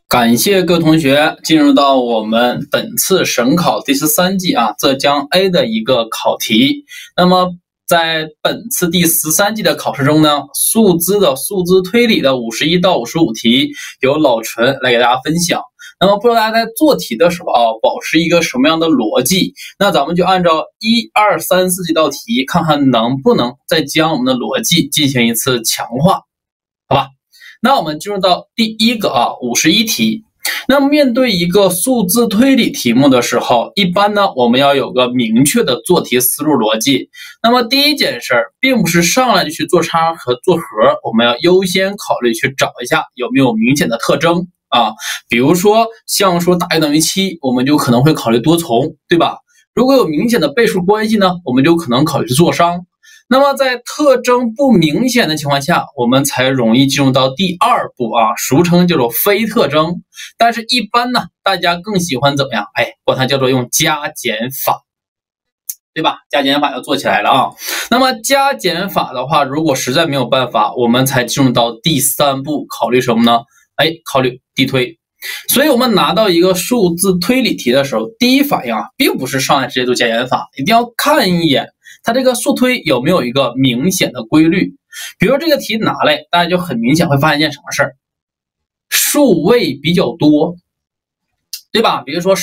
感谢各位同学进入到我们本次省考第13季浙江 A 的一个考题。那么在本次第13季的考试中呢，数字推理的51到55题由老陈来给大家分享。那么不知道大家在做题的时候保持一个什么样的逻辑？那咱们就按照1、2、3、4几道题，看看能不能再将我们的逻辑进行一次强化，好吧？那我们进入到第一个51题。那么面对一个数字推理题目的时候，一般呢我们要有个明确的做题思路逻辑。那么第一件事并不是上来就去做叉和做和，我们要优先考虑去找一下有没有明显的特征比如说像说大于等于7，我们就可能会考虑多重，对吧？如果有明显的倍数关系呢，我们就可能考虑做商。那么在特征不明显的情况下，我们才容易进入到第二步俗称叫做非特征。但是一般呢，大家更喜欢怎么样？管它叫做用加减法，对吧？加减法要做起来了那么加减法的话，如果实在没有办法，我们才进入到第3步，考虑什么呢？考虑递推。所以我们拿到一个数字推理题的时候，第一反应并不是上来直接做加减法，一定要看一眼它这个数推有没有一个明显的规律。比如这个题拿来，大家就很明显会发现一件什么事儿，数位比较多，对吧？比如说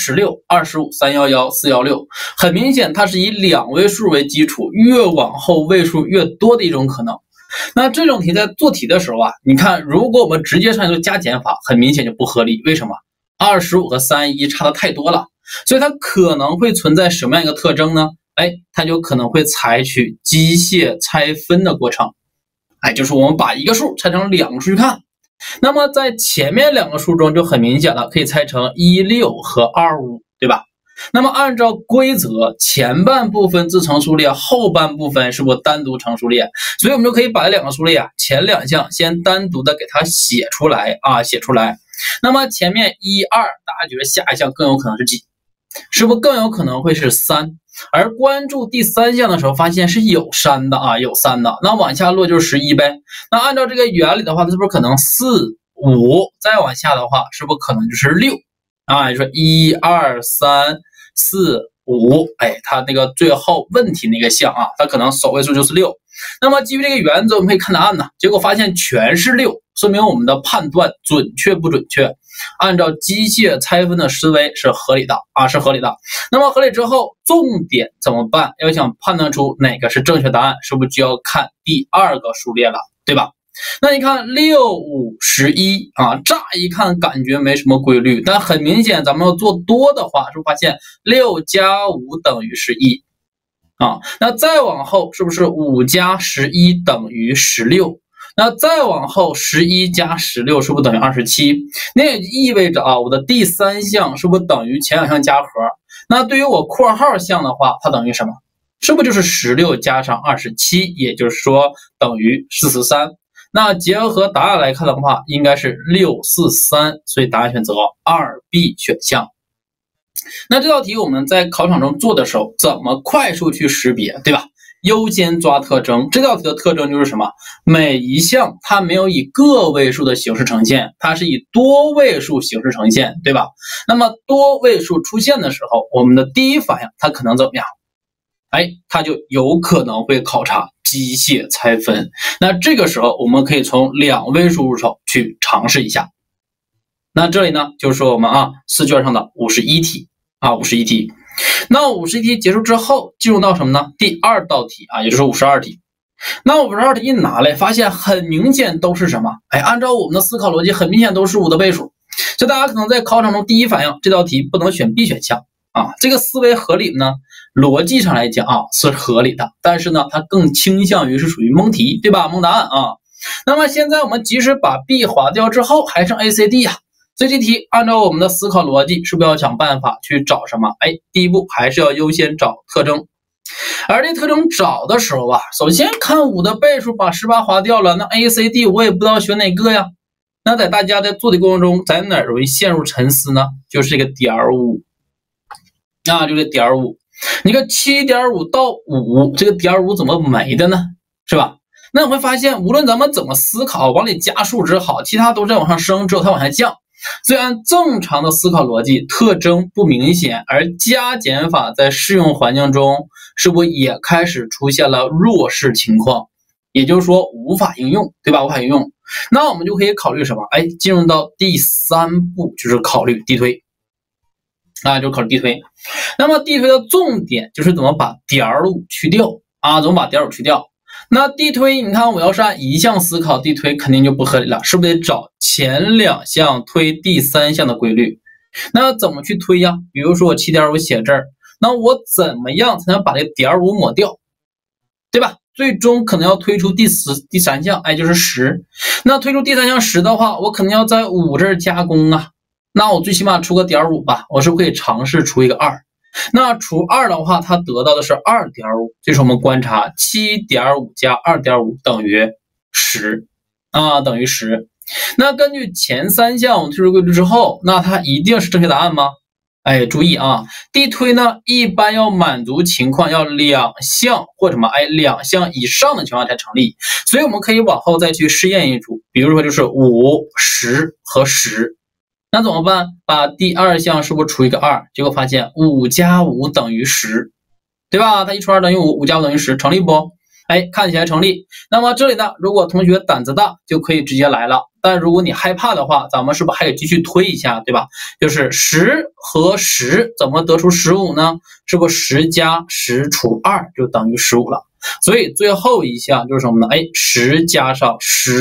16、25、311、416，很明显它是以2位数为基础，越往后位数越多的一种可能。那这种题在做题的时候你看如果我们直接上来就加减法，很明显就不合理。为什么？25和311差的太多了，所以它可能会存在什么样一个特征呢？它就可能会采取机械拆分的过程，就是我们把一个数拆成2个数去看。那么在前面2个数中就很明显了，可以拆成16和25，对吧？那么按照规则，前半部分自成数列，后半部分是不是单独成数列？所以我们就可以把这2个数列前2项先单独的给它写出来那么前面1、2，大家觉得下一项更有可能是几？是不是更有可能会是3？而关注第3项的时候，发现是有3的有3的，那往下落就是11呗。那按照这个原理的话，它是不是可能4、5？再往下的话，是不是可能就是6？也就是1、2、3、4、5，它那个最后问题那个项它可能首位数就是6。那么基于这个原则，我们可以看答案结果发现全是6，说明我们的判断准确不准确？按照机械拆分的思维是合理的是合理的。那么合理之后，重点怎么办？要想判断出哪个是正确答案，是不是就要看第2个数列了，对吧？那你看6、5、11乍一看感觉没什么规律，但很明显咱们要做多的话，是不是发现6加5等于11那再往后是不是5加11等于16？那再往后11加16是不是等于27？那也意味着我的第3项是不是等于前2项加和？那对于我括号项的话，它等于什么？是不是就是16加上27，也就是说等于43？那结合答案来看的话，应该是643，所以答案选择2B 选项。那这道题我们在考场中做的时候，怎么快速去识别，对吧？优先抓特征。这道题的特征就是什么？每一项它没有以个位数的形式呈现，它是以多位数形式呈现，对吧？那么多位数出现的时候，我们的第一反应它可能怎么样？它就有可能会考察机械拆分。那这个时候我们可以从2位数入手去尝试一下。那这里呢就是说我们试卷上的51题51题。那51题结束之后，进入到什么呢？第2道题也就是52题。那52题一拿来，发现很明显都是什么？按照我们的思考逻辑，很明显都是5的倍数。所以大家可能在考场中第一反应，这道题不能选 B 选项这个思维合理呢？逻辑上来讲是合理的，但是呢，它更倾向于是属于蒙题，对吧？蒙答案那么现在我们即使把 B 划掉之后，还剩 A、C、D 所以这题按照我们的思考逻辑，是不是要想办法去找什么？第一步还是要优先找特征。而这特征找的时候首先看5的倍数，把18划掉了，那 A、C、D 我也不知道选哪个呀。那在大家在做题过程中，在哪儿容易陷入沉思呢？就是这个点5就这点5。你看 7.5 到5，这个点5怎么没的呢？是吧？那你会发现，无论咱们怎么思考，往里加数值好，其他都在往上升，只有它往下降。 所以按正常的思考逻辑，特征不明显，而加减法在适用环境中是不是也开始出现了弱势情况？也就是说无法应用，对吧？无法应用，那我们就可以考虑什么？进入到第3步，就是考虑递推啊，就考虑递推。那么递推的重点就是怎么把点5去掉啊？怎么把点5去掉？那递推，你看我要是按一项思考，递推肯定就不合理了，是不是得找前2项推第3项的规律？那怎么去推呀？比如说我7点5写这儿，那我怎么样才能把这点5抹掉，对吧？最终可能要推出第3项，就是10。那推出第3项10的话，我肯定要在5这儿加工啊。那我最起码出个点5吧，我是不是可以尝试除一个2？那除2的话，它得到的是 2.5， 这是我们观察 7.5 加 2.5 等于10啊，等于10。那根据前3项我们推出规律之后，那它一定是正确答案吗？注意啊，递推呢一般要满足情况要2项或者什么2项以上的情况才成立，所以我们可以往后再去试验一组，比如说就是5、10和10。那怎么办？把第2项是不是除一个2？结果发现5加5等于10，对吧？它1除2等于5，5加5等于10，成立不？看起来成立。那么这里呢，如果同学胆子大，就可以直接来了。但如果你害怕的话，咱们是不是还得继续推一下，对吧？就是10和10怎么得出15呢？是不是10加10除2就等于15了？所以最后一项就是什么呢？10加上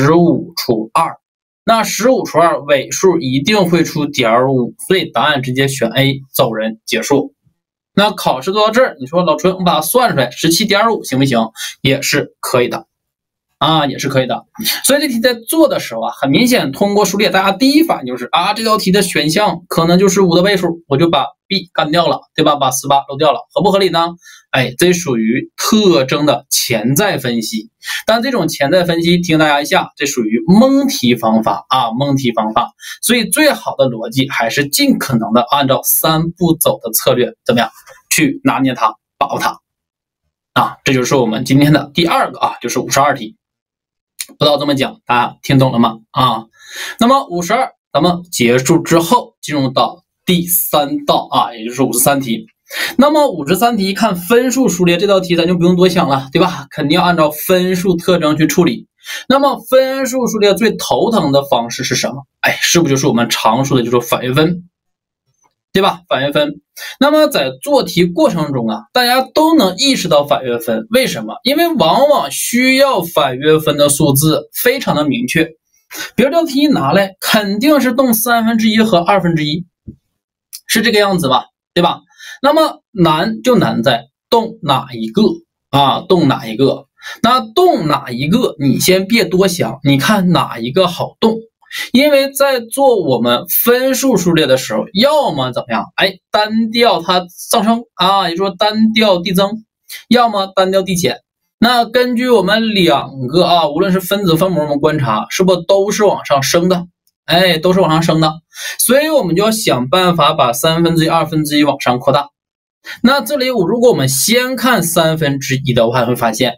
15除2。那15除2尾数一定会出点5，所以答案直接选 A， 走人结束。那考试做到这儿，你说老春，我把它算出来 17.5 行不行？也是可以的啊，也是可以的。所以这题在做的时候啊，很明显通过数列，大家第一反应就是这道题的选项可能就是5的倍数，我就把 B 干掉了，对吧？把18漏掉了，合不合理呢？这属于特征的潜在分析。但这种潜在分析提醒大家一下，这属于蒙题方法啊，蒙题方法。所以最好的逻辑还是尽可能的按照3步走的策略，怎么样去拿捏它，把握它啊？这就是我们今天的第2个啊，就是52题。不知道这么讲，大家听懂了吗？那么52咱们结束之后，进入到第3道啊，也就是53题。那么53题一看分数数列，这道题咱就不用多想了，对吧？肯定要按照分数特征去处理。那么分数数列最头疼的方式是什么？是不是就是我们常说的就是返约分，对吧？返约分。那么在做题过程中啊，大家都能意识到返约分，为什么？因为往往需要返约分的数字非常的明确。比如这道题拿来，肯定是动1/3和1/2，是这个样子吧？对吧？那么难就难在动哪一个啊？动哪一个？那动哪一个？你先别多想，你看哪一个好动？因为在做我们分数数列的时候，要么怎么样？单调它上升啊，也就是说单调递增，要么单调递减。那根据我们2个啊，无论是分子分母，我们观察是不是都是往上升的？都是往上升的，所以我们就要想办法把1/3、1/2往上扩大。那这里如果我们先看1/3的话，会发现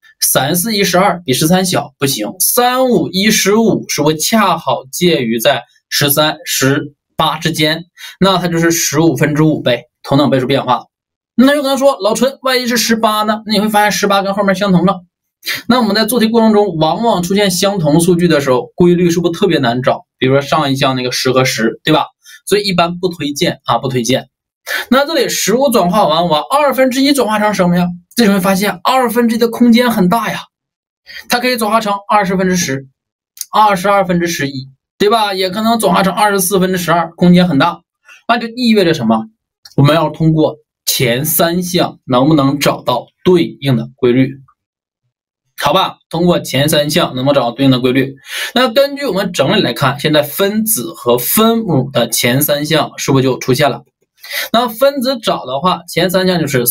3、4、1、12比13小，不行。3、5、1、15是不是恰好介于在13、18之间？那它就是15/5倍，同等倍数变化。那有可能说，老陈，万一是18呢？那你会发现18跟后面相同了。那我们在做题过程中，往往出现相同数据的时候，规律是不是特别难找？比如说上一项那个10和10，对吧？所以一般不推荐啊，不推荐。那这里15转化完，往1/2转化成什么呀？这时候会发现1/2的空间很大呀，它可以转化成20/10、22/11，对吧？也可能转化成24/12，空间很大。那就意味着什么？我们要通过前3项能不能找到对应的规律？好吧，通过前3项能不能找到对应的规律？那根据我们整理来看，现在分子和分母的前3项是不是就出现了？那分子找的话，前3项就是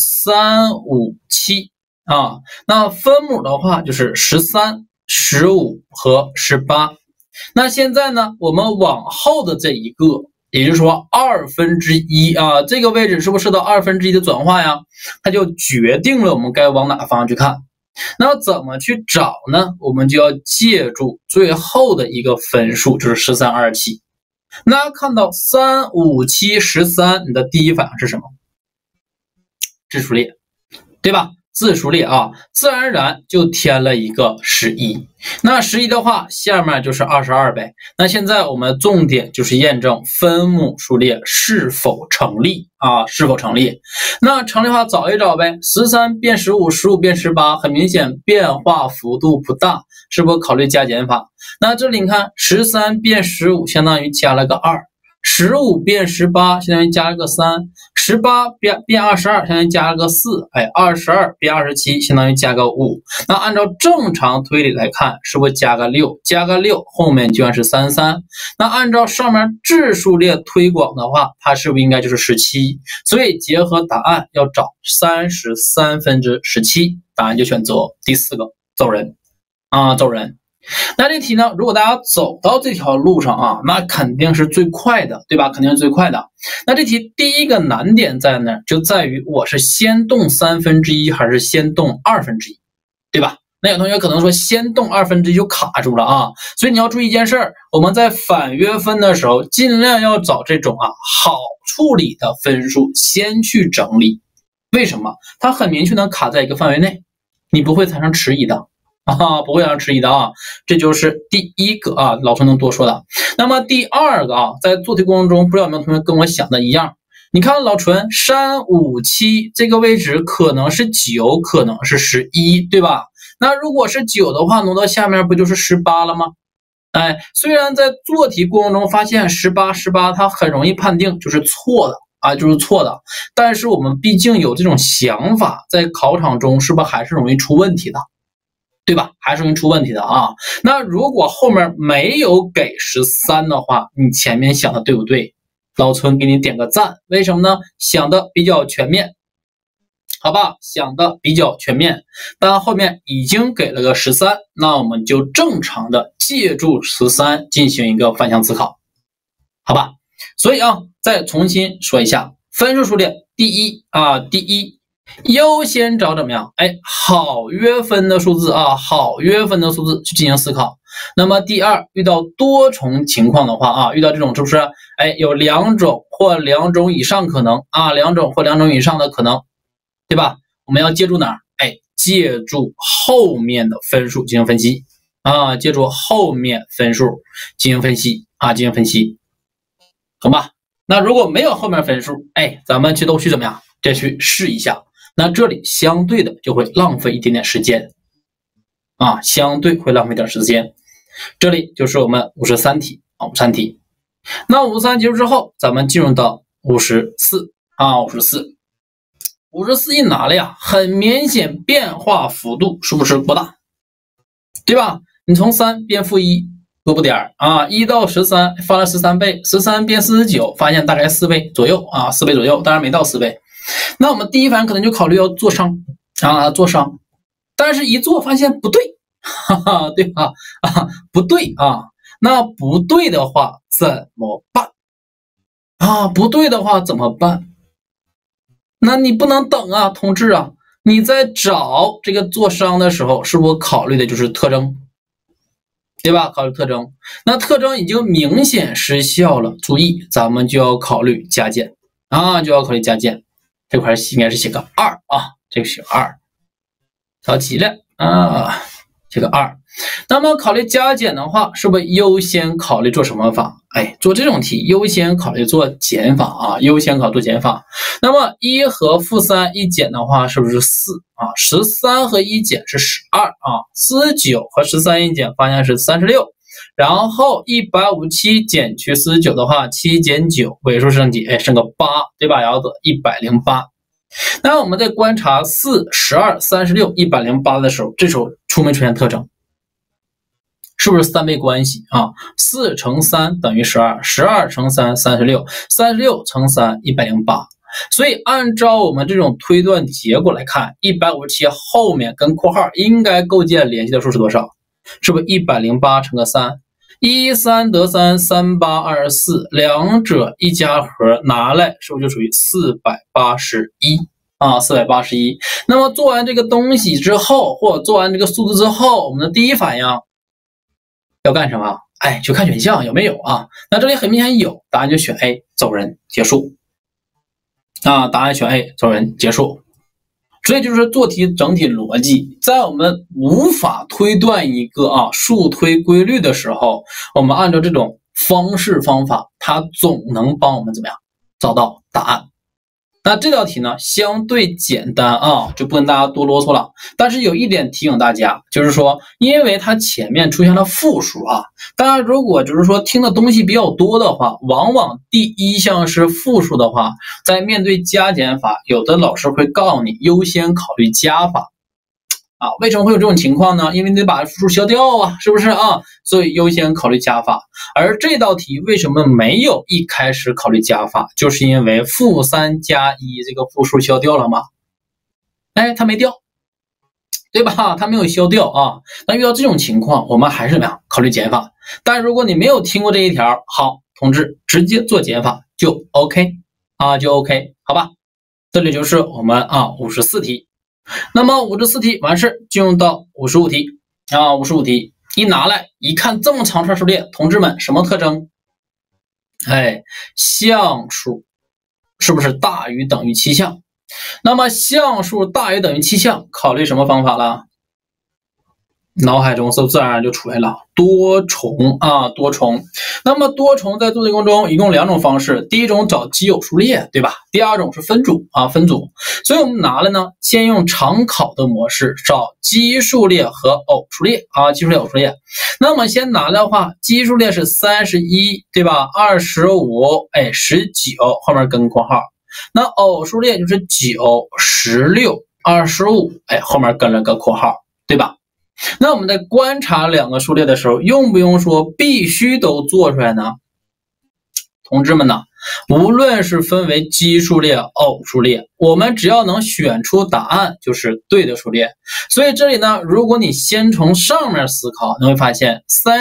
3、5、7啊。那分母的话就是13、15和18。那现在呢，我们往后的这一个，也就是说1/2啊，这个位置是不是受到1/2的转化呀？它就决定了我们该往哪个方向去看。那怎么去找呢？我们就要借助最后的一个分数，就是13、27。 那看到3、5、7、13，你的第一反应是什么？质数列，对吧？字数列啊，自然而然就添了一个11。那11的话，下面就是22呗。那现在我们重点就是验证分母数列是否成立啊，是否成立？那成立的话找一找呗。13变15， 15变18，很明显变化幅度不大，是不是考虑加减法？那这里你看，13变15相当于加了个2。15变18相当于加了个3， 18变22相当于加了个4， 22变27相当于加个5。那按照正常推理来看，是不是加个6？加个6，后面居然是33。那按照上面质数列推广的话，它是不是应该就是17？所以结合答案要找33/17，答案就选择第4个，走人啊，走人。那这题呢，如果大家走到这条路上啊，那肯定是最快的，对吧？肯定是最快的。那这题第一个难点在哪？就在于我是先动1/3还是先动1/2，对吧？那有同学可能说先动1/2就卡住了啊，所以你要注意一件事儿，我们在反约分的时候，尽量要找这种好处理的分数先去整理。为什么？它很明确能卡在一个范围内，你不会产生迟疑的。不会让迟疑的啊，这就是第一个啊，老师能多说的。那么第二个啊，在做题过程中，不知道有没有同学跟我想的一样？你看老纯3、5、7这个位置可能是9，可能是11，对吧？那如果是9的话，挪到下面不就是18了吗？虽然在做题过程中发现18，它很容易判定就是错的啊，就是错的，但是我们毕竟有这种想法，在考场中是不是还是容易出问题的？对吧？还是容易出问题的啊。那如果后面没有给13的话，你前面想的对不对？老村给你点个赞，为什么呢？想的比较全面，好吧？想的比较全面，但后面已经给了个13，那我们就正常的借助13进行一个反向思考，好吧？所以再重新说一下，分数数列第一，优先找怎么样？好约分的数字好约分的数字去进行思考。那么第二，遇到多重情况的话遇到这种是不是有2种或2种以上可能2种或2种以上的可能，对吧？我们要借助哪儿？借助后面的分数进行分析借助后面分数进行分析进行分析，懂吧？那如果没有后面分数，咱们都去怎么样？再去试一下。那这里相对的就会浪费一点点时间相对会浪费点时间。这里就是我们53题53题。那53结束之后，咱们进入到54一拿了呀，很明显变化幅度是不是过大？对吧？你从3变-1多不点1到13翻了13倍，13变49，发现大概4倍左右4倍左右，当然没到4倍。那我们第一反应可能就考虑要做商做商，但是一做发现不对，对吧？不对那不对的话怎么办不对的话怎么办？那你不能等同志你在找这个做商的时候，是不是考虑的就是特征？对吧？考虑特征，那特征已经明显失效了，注意咱们就要考虑加减就要考虑加减。这块应该是写个2这个写2，着急了写个2。那么考虑加减的话，是不是优先考虑做什么法？做这种题优先考虑做减法优先考虑做减法。那么1和-3一减的话，是不是413和1减是1249和13一减发现是36，然后157减去49的话，7减9尾数剩几？剩个8，对吧？然后108。那我们在观察4、12、36、108的时候，这时候出没出现特征？是不是3倍关系4乘3等于12， 12乘3 36， 36乘3 108。所以按照我们这种推断结果来看，157后面跟括号应该构建联系的数是多少？是不是108乘个3？13得3 3824，两者一加和拿来，是不是就属于481481。那么做完这个东西之后，或者做完这个数字之后，我们的第一反应要干什么？ 哎，就看选项有没有啊。那这里很明显有，答案就选 A， 走人结束。啊，答案选 A， 走人结束。所以就是做题整体逻辑，在我们无法推断一个数推规律的时候，我们按照这种方式方法，它总能帮我们怎么样找到答案。那这道题呢相对简单就不跟大家多啰嗦了。但是有一点提醒大家，就是说因为它前面出现了复数大家如果就是说听的东西比较多的话，往往第一项是复数的话，在面对加减法，有的老师会告诉你优先考虑加法为什么会有这种情况呢？因为你得把复数消掉是不是所以优先考虑加法。而这道题为什么没有一开始考虑加法，就是因为负3加1这个复数消掉了吗？哎，它没掉，对吧？它没有消掉那遇到这种情况，我们还是怎么样考虑减法。但如果你没有听过这一条，好，同志直接做减法就 OK 就 OK 好吧。这里就是我们54题。那么54题完事，进入到55题55题一拿来一看，这么长串数列，同志们什么特征？哎，项数是不是大于等于7项？那么项数大于等于7项，考虑什么方法了？脑海中自然而然就出来了多重多重。那么多重在做题过程中一共2种方式，第一种找奇偶数列，对吧？第二种是分组分组。所以我们拿了呢，先用常考的模式找奇数列和偶数列奇数列偶数列。那么先拿的话，奇数列是31，对吧？25，哎，19后面跟括号。那偶数列就是9、16、25，哎，后面跟了个括号，对吧？那我们在观察2个数列的时候，用不用说必须都做出来呢？同志们呢，无论是分为奇数列、偶数列，我们只要能选出答案就是对的数列。所以这里呢，如果你先从上面思考，你会发现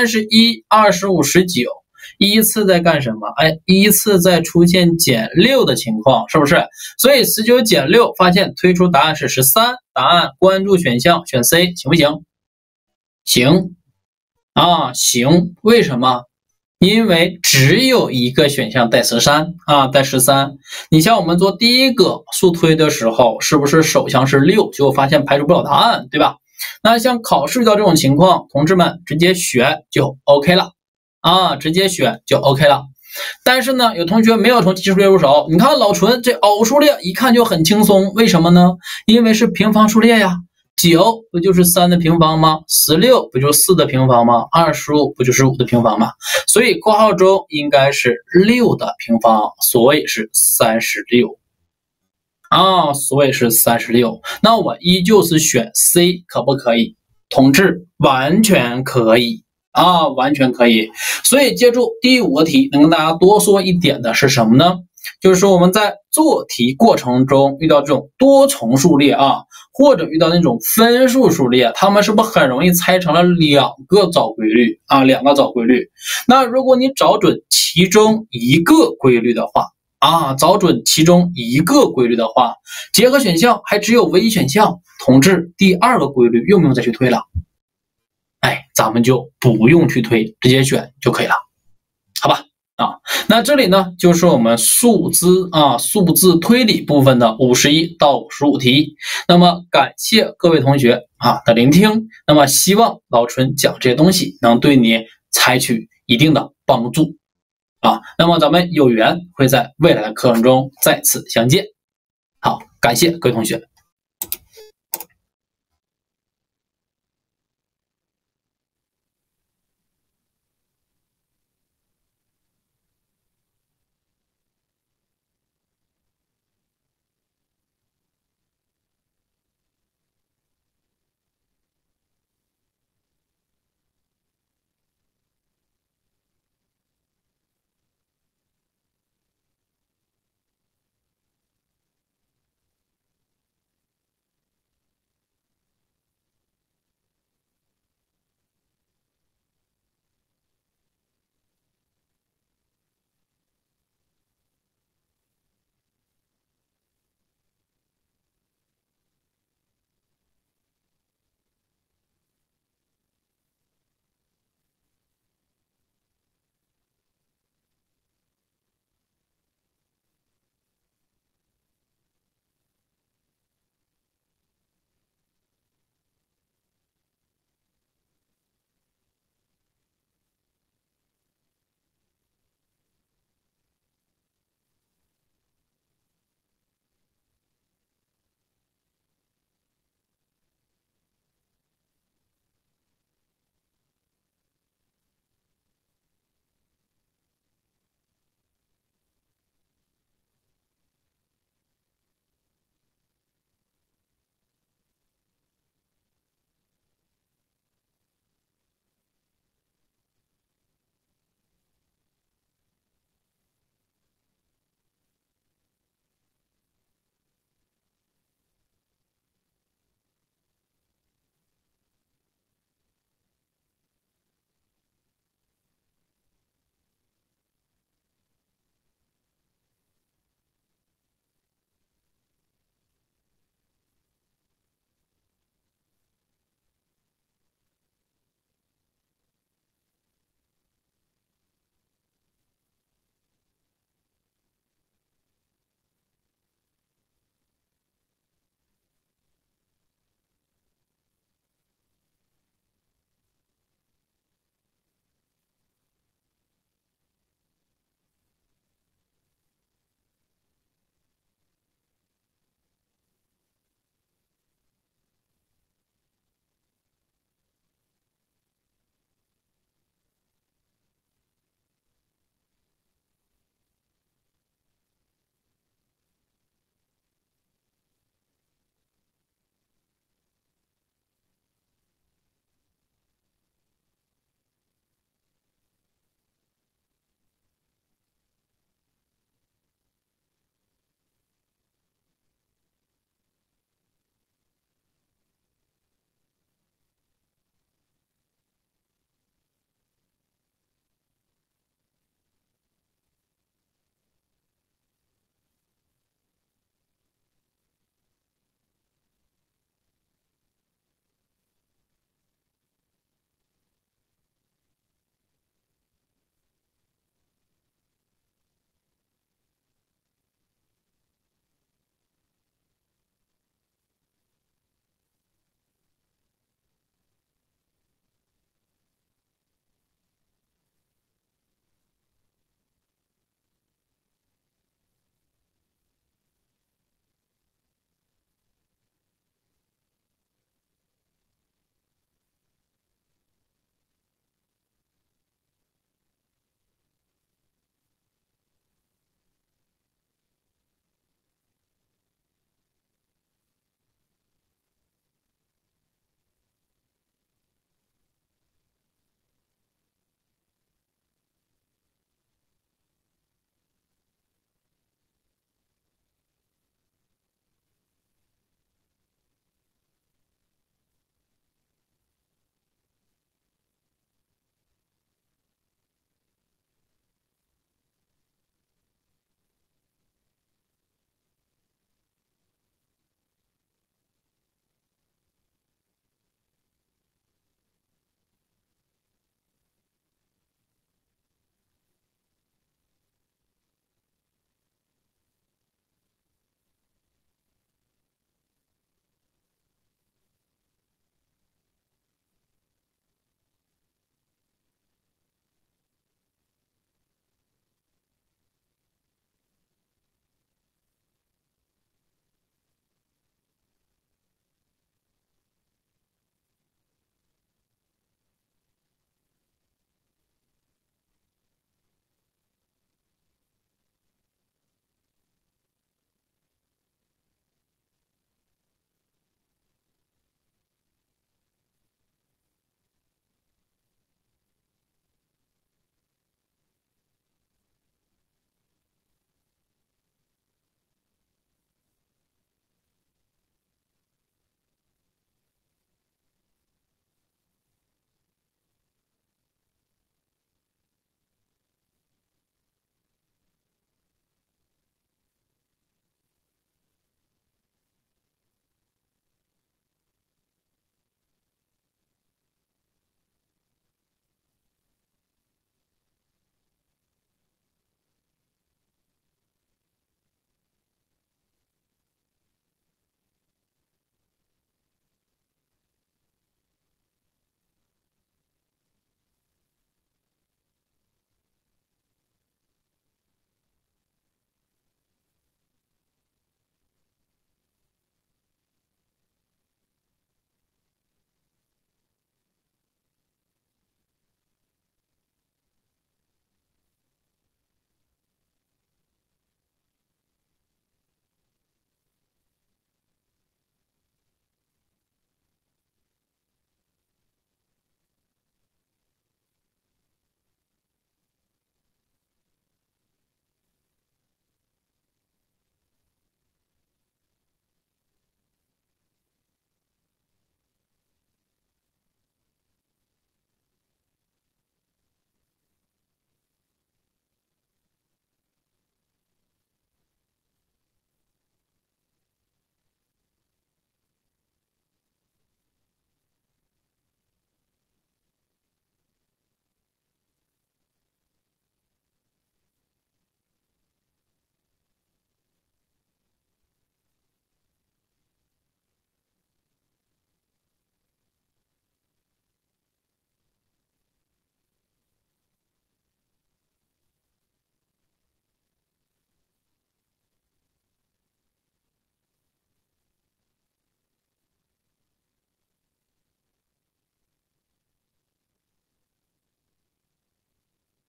31、25、19依次在干什么？哎，依次在出现减6的情况，是不是？所以19减6，发现推出答案是13，答案关注选项选 C， 行不行？行行，为什么？因为只有一个选项带13带13。你像我们做第一个速推的时候，是不是首项是6，结果发现排除不了答案，对吧？那像考试遇到这种情况，同志们直接选就 OK 了直接选就 OK 了。但是呢，有同学没有从奇数列入手，你看老纯这偶数列一看就很轻松，为什么呢？因为是平方数列呀。9不就是3的平方吗？16不就是4的平方吗？25不就是5的平方吗？所以括号中应该是6的平方，所以是36所以是36。那我依旧是选 C， 可不可以？同志，完全可以完全可以。所以接住第5个题，能跟大家多说一点的是什么呢？就是说我们在做题过程中遇到这种多重数列或者遇到那种分数数列，它们是不是很容易猜成了2个找规律2个找规律？那如果你找准其中一个规律的话找准其中一个规律的话，结合选项还只有唯一选项，同志第2个规律用不用再去推了？哎，咱们就不用去推，直接选就可以了，好吧？那这里呢就是我们数字推理部分的51到55题。那么感谢各位同学的聆听，那么希望老纯讲这些东西能对你采取一定的帮助那么咱们有缘会在未来的课程中再次相见。好，感谢各位同学。